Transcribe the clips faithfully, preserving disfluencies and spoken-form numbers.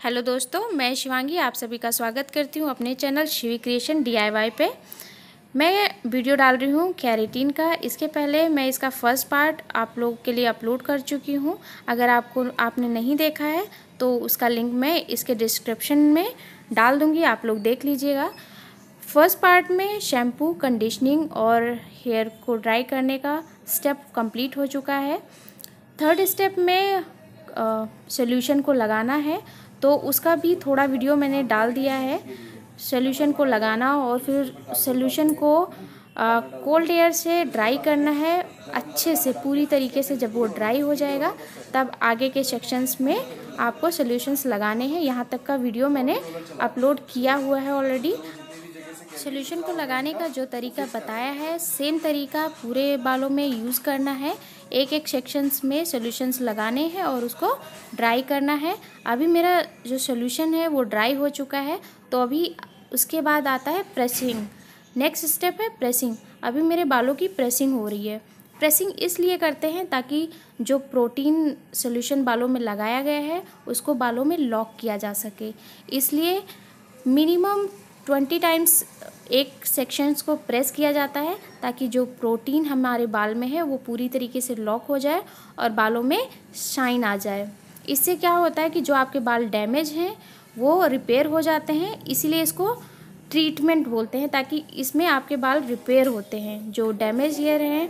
Hello दोस्तों, मैं शिवांगी आप सभी का स्वागत करती हूँ अपने चैनल शिवी क्रिएशन डीआईवाई पे। मैं वीडियो डाल रही हूँ केराटिन का। इसके पहले मैं इसका फर्स्ट पार्ट आप लोगों के लिए अपलोड कर चुकी हूँ। अगर आपको आपने नहीं देखा है तो उसका लिंक मैं इसके डिस्क्रिप्शन में डाल दूँगी, आप लोग देख लीजिएगा। फर्स्ट पार्ट में शैम्पू, कंडीशनिंग और हेयर को ड्राई करने का स्टेप कंप्लीट हो चुका है। थर्ड स्टेप में सॉल्यूशन को लगाना है, तो उसका भी थोड़ा वीडियो मैंने डाल दिया है। सॉल्यूशन को लगाना और फिर सॉल्यूशन को कोल्ड एयर से ड्राई करना है अच्छे से, पूरी तरीके से। जब वो ड्राई हो जाएगा तब आगे के सेक्शंस में आपको सॉल्यूशंस लगाने हैं। यहाँ तक का वीडियो मैंने अपलोड किया हुआ है ऑलरेडी। सॉल्यूशन को लगाने का जो तरीका बताया है सेम तरीका पूरे बालों में यूज़ करना है। एक एक सेक्शंस में सॉल्यूशंस लगाने हैं और उसको ड्राई करना है। अभी मेरा जो सॉल्यूशन है वो ड्राई हो चुका है, तो अभी उसके बाद आता है प्रेसिंग। नेक्स्ट स्टेप है प्रेसिंग। अभी मेरे बालों की प्रेसिंग हो रही है। प्रेसिंग इसलिए करते हैं ताकि जो प्रोटीन सॉल्यूशन बालों में लगाया गया है उसको बालों में लॉक किया जा सके। इसलिए मिनिमम ट्वेंटी टाइम्स एक सेक्शंस को प्रेस किया जाता है ताकि जो प्रोटीन हमारे बाल में है वो पूरी तरीके से लॉक हो जाए और बालों में शाइन आ जाए। इससे क्या होता है कि जो आपके बाल डैमेज हैं वो रिपेयर हो जाते हैं। इसीलिए इसको ट्रीटमेंट बोलते हैं, ताकि इसमें आपके बाल रिपेयर होते हैं। जो डैमेज हेयर हैं,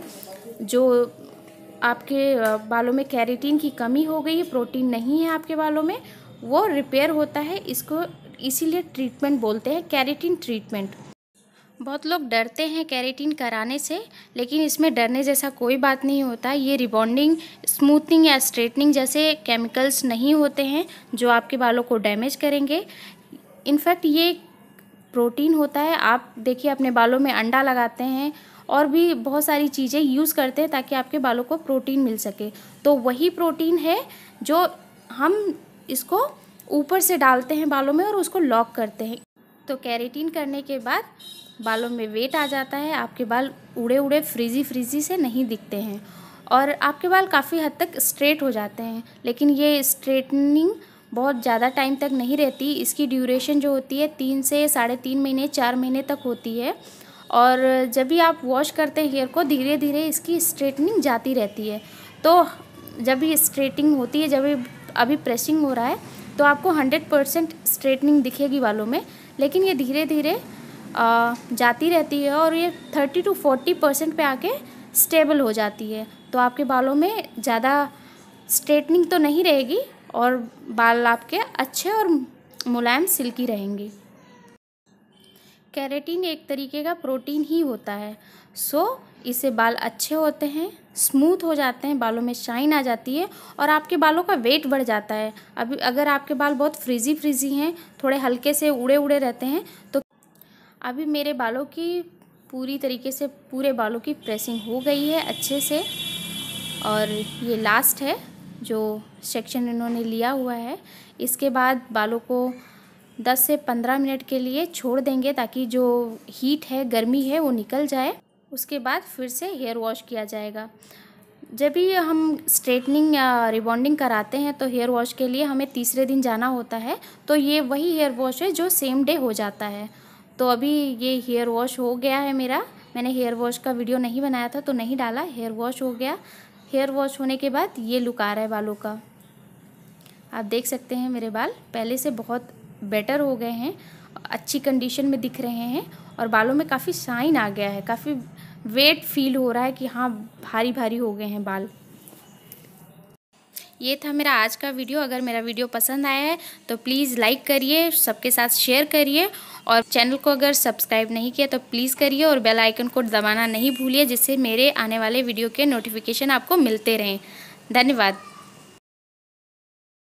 जो आपके बालों में केराटिन की कमी हो गई है, प्रोटीन नहीं है आपके बालों में, वो रिपेयर होता है। इसको इसीलिए ट्रीटमेंट बोलते हैं, केराटिन ट्रीटमेंट। बहुत लोग डरते हैं केराटिन कराने से, लेकिन इसमें डरने जैसा कोई बात नहीं होता। ये रिबॉन्डिंग, स्मूथनिंग या स्ट्रेटनिंग जैसे केमिकल्स नहीं होते हैं जो आपके बालों को डैमेज करेंगे। इनफैक्ट ये प्रोटीन होता है। आप देखिए अपने बालों में अंडा लगाते हैं और भी बहुत सारी चीज़ें यूज़ करते हैं ताकि आपके बालों को प्रोटीन मिल सके। तो वही प्रोटीन है जो हम इसको ऊपर से डालते हैं बालों में और उसको लॉक करते हैं। तो केराटिन करने के बाद बालों में वेट आ जाता है। आपके बाल उड़े उड़े फ्रीजी फ्रीजी से नहीं दिखते हैं और आपके बाल काफ़ी हद तक स्ट्रेट हो जाते हैं। लेकिन ये स्ट्रेटनिंग बहुत ज़्यादा टाइम तक नहीं रहती। इसकी ड्यूरेशन जो होती है तीन से साढ़े तीन महीने चार महीने तक होती है। और जब भी आप वॉश करते हैं हेयर को, धीरे धीरे इसकी स्ट्रेटनिंग जाती रहती है। तो जब भी स्ट्रेटिंग होती है, जब भी अभी प्रेसिंग हो रहा है, तो आपको हंड्रेड परसेंट स्ट्रेटनिंग दिखेगी बालों में। लेकिन ये धीरे धीरे जाती रहती है और ये थर्टी टू फोर्टी परसेंट पे आके स्टेबल हो जाती है। तो आपके बालों में ज़्यादा स्ट्रेटनिंग तो नहीं रहेगी और बाल आपके अच्छे और मुलायम सिल्की रहेंगे। केराटिन एक तरीके का प्रोटीन ही होता है, सो इससे बाल अच्छे होते हैं, स्मूथ हो जाते हैं, बालों में शाइन आ जाती है और आपके बालों का वेट बढ़ जाता है। अभी अगर आपके बाल बहुत फ्रीजी फ्रीजी हैं, थोड़े हल्के से उड़े उड़े रहते हैं, तो अभी मेरे बालों की पूरी तरीके से पूरे बालों की प्रेसिंग हो गई है अच्छे से। और ये लास्ट है जो सेक्शन इन्होंने लिया हुआ है। इसके बाद बालों को दस से पंद्रह मिनट के लिए छोड़ देंगे ताकि जो हीट है, गर्मी है, वो निकल जाए। उसके बाद फिर से हेयर वॉश किया जाएगा। जब भी हम स्ट्रेटनिंग या रिबॉन्डिंग कराते हैं तो हेयर वॉश के लिए हमें तीसरे दिन जाना होता है। तो ये वही हेयर वॉश है जो सेम डे हो जाता है। तो अभी ये हेयर वॉश हो गया है मेरा। मैंने हेयर वॉश का वीडियो नहीं बनाया था तो नहीं डाला। हेयर वॉश हो गया। हेयर वॉश होने के बाद ये लुक आ रहा है बालों का। आप देख सकते हैं मेरे बाल पहले से बहुत बेटर हो गए हैं, अच्छी कंडीशन में दिख रहे हैं और बालों में काफ़ी शाइन आ गया है। काफ़ी वेट फील हो रहा है कि हाँ भारी भारी हो गए हैं बाल। ये था मेरा आज का वीडियो। अगर मेरा वीडियो पसंद आया है तो प्लीज़ लाइक करिए, सबके साथ शेयर करिए और चैनल को अगर सब्सक्राइब नहीं किया तो प्लीज़ करिए और बेल आइकन को दबाना नहीं भूलिए, जिससे मेरे आने वाले वीडियो के नोटिफिकेशन आपको मिलते रहें। धन्यवाद।